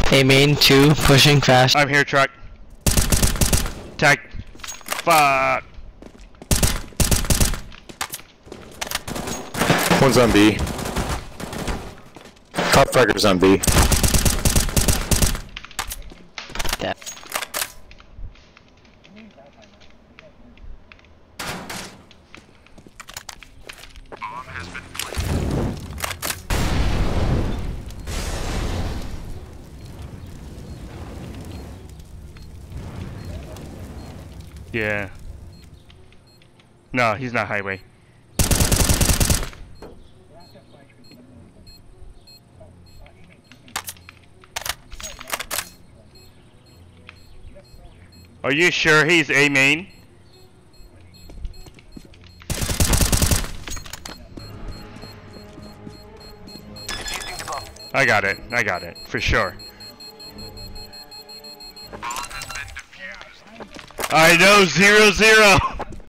A main, 2, pushing fast. I'm here, truck. Tag. Fuck. One's on B. Top fragger's on B. That. Yeah. No, he's not highway. Are you sure he's A main? I got it, for sure. I know, 0-0!